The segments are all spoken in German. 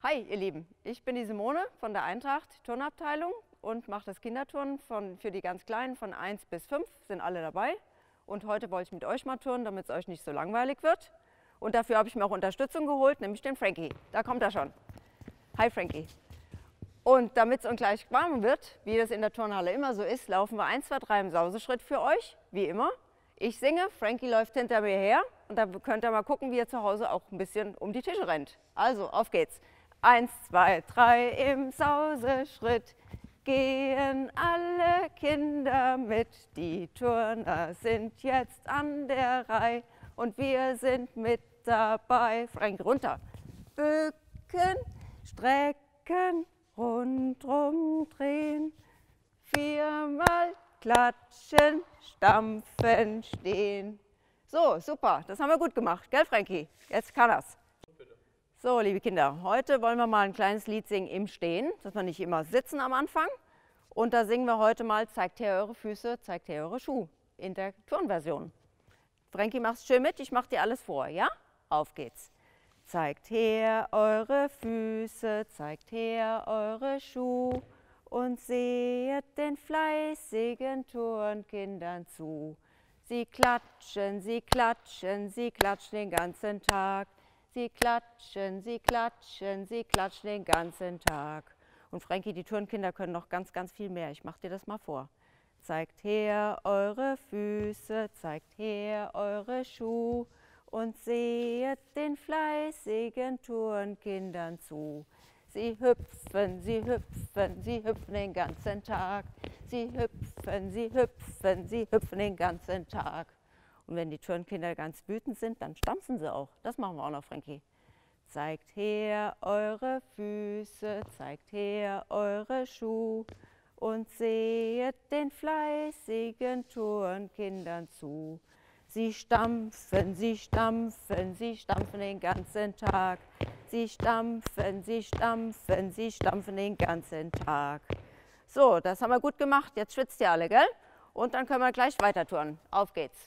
Hi ihr Lieben, ich bin die Simone von der Eintracht Turnabteilung und mache das Kinderturnen für die ganz Kleinen von 1 bis 5, sind alle dabei. Und heute wollte ich mit euch mal turnen, damit es euch nicht so langweilig wird. Und dafür habe ich mir auch Unterstützung geholt, nämlich den Frankie. Da kommt er schon. Hi Frankie. Und damit es uns gleich warm wird, wie das in der Turnhalle immer so ist, laufen wir 1, 2, 3 im Sauseschritt für euch, wie immer. Ich singe, Frankie läuft hinter mir her und dann könnt ihr mal gucken, wie ihr zu Hause auch ein bisschen um die Tische rennt. Also, auf geht's. 1, 2, 3 im Sauseschritt gehen alle Kinder mit. Die Turner sind jetzt an der Reihe und wir sind mit dabei. Frank, runter. Bücken, strecken, rundrum drehen. 4-mal klatschen, stampfen, stehen. So, super, das haben wir gut gemacht, gell Frankie? Jetzt kann er's. So, liebe Kinder, heute wollen wir mal ein kleines Lied singen im Stehen, dass wir nicht immer sitzen am Anfang. Und da singen wir heute mal Zeigt her eure Füße, zeigt her eure Schuhe in der Turnversion. Frankie, machst schön mit, ich mach dir alles vor, ja? Auf geht's. Zeigt her eure Füße, zeigt her eure Schuhe und sehet den fleißigen Turnkindern zu. Sie klatschen, sie klatschen, sie klatschen den ganzen Tag. Sie klatschen, sie klatschen, sie klatschen den ganzen Tag. Und Frankie, die Turnkinder können noch ganz, ganz viel mehr. Ich mache dir das mal vor. Zeigt her eure Füße, zeigt her eure Schuhe und sehet den fleißigen Turnkindern zu. Sie hüpfen, sie hüpfen, sie hüpfen den ganzen Tag. Sie hüpfen, sie hüpfen, sie hüpfen den ganzen Tag. Und wenn die Turnkinder ganz wütend sind, dann stampfen sie auch. Das machen wir auch noch, Frankie. Zeigt her eure Füße, zeigt her eure Schuhe und sehet den fleißigen Turnkindern zu. Sie stampfen, sie stampfen, sie stampfen den ganzen Tag. Sie stampfen, sie stampfen, sie stampfen den ganzen Tag. So, das haben wir gut gemacht. Jetzt schwitzt ihr alle, gell? Und dann können wir gleich weiter turnen. Auf geht's.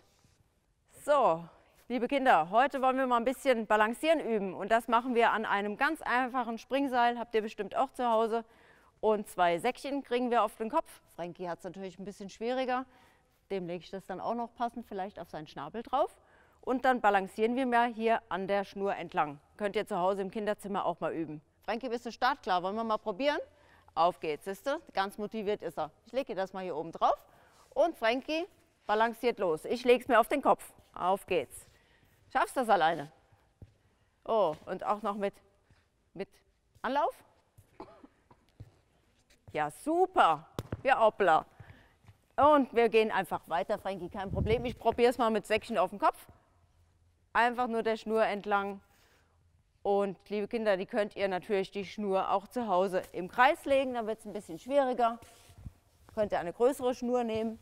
So, liebe Kinder, heute wollen wir mal ein bisschen Balancieren üben und das machen wir an einem ganz einfachen Springseil, habt ihr bestimmt auch zu Hause. Und 2 Säckchen kriegen wir auf den Kopf. Frankie hat es natürlich ein bisschen schwieriger, dem lege ich das dann auch noch passend vielleicht auf seinen Schnabel drauf. Und dann balancieren wir mal hier an der Schnur entlang. Könnt ihr zu Hause im Kinderzimmer auch mal üben. Frankie, bist du startklar? Wollen wir mal probieren? Auf geht's, siehst du? Ganz motiviert ist er. Ich lege das mal hier oben drauf und Frankie balanciert los. Ich lege es mir auf den Kopf. Auf geht's. Schaffst du das alleine? Oh, und auch noch mit Anlauf? Ja, super. Ja, hoppla. Und wir gehen einfach weiter, Frankie, kein Problem. Ich probiere es mal mit Säckchen auf dem Kopf. Einfach nur der Schnur entlang. Und liebe Kinder, die könnt ihr natürlich die Schnur auch zu Hause im Kreis legen. Dann wird es ein bisschen schwieriger. Könnt ihr eine größere Schnur nehmen.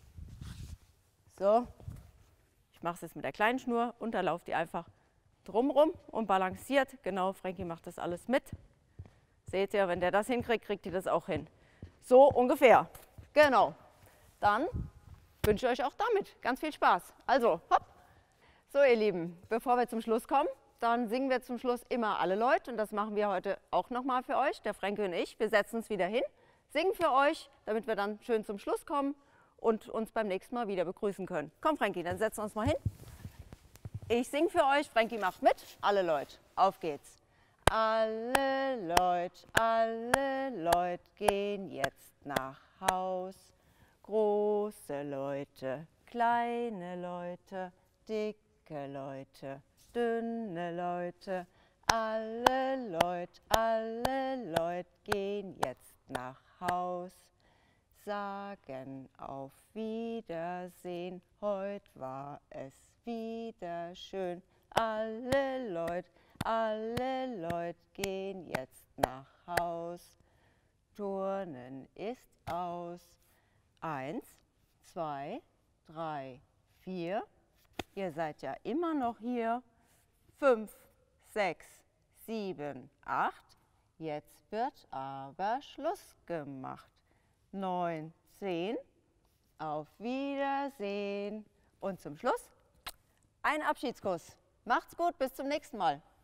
So. Ich mache es jetzt mit der kleinen Schnur und da lauft ihr einfach drumrum und balanciert. Genau, Frankie macht das alles mit. Seht ihr, wenn der das hinkriegt, kriegt ihr das auch hin. So ungefähr. Genau. Dann wünsche ich euch auch damit ganz viel Spaß. Also, hopp. So ihr Lieben, bevor wir zum Schluss kommen, dann singen wir zum Schluss immer alle Leute. Und das machen wir heute auch nochmal für euch, der Frankie und ich. Wir setzen uns wieder hin, singen für euch, damit wir dann schön zum Schluss kommen und uns beim nächsten Mal wieder begrüßen können. Komm Frankie, dann setzen wir uns mal hin. Ich singe für euch, Frankie macht mit. Alle Leute, auf geht's. Alle Leute gehen jetzt nach Haus. Große Leute, kleine Leute, dicke Leute, dünne Leute. Alle Leute gehen jetzt nach Haus. Sagen auf Wiedersehen, heut war es wieder schön. Alle Leute gehen jetzt nach Haus. Turnen ist aus. 1, 2, 3, 4. Ihr seid ja immer noch hier. 5, 6, 7, 8. Jetzt wird aber Schluss gemacht. 9, 10, auf Wiedersehen. Und zum Schluss ein Abschiedskuss. Macht's gut, bis zum nächsten Mal.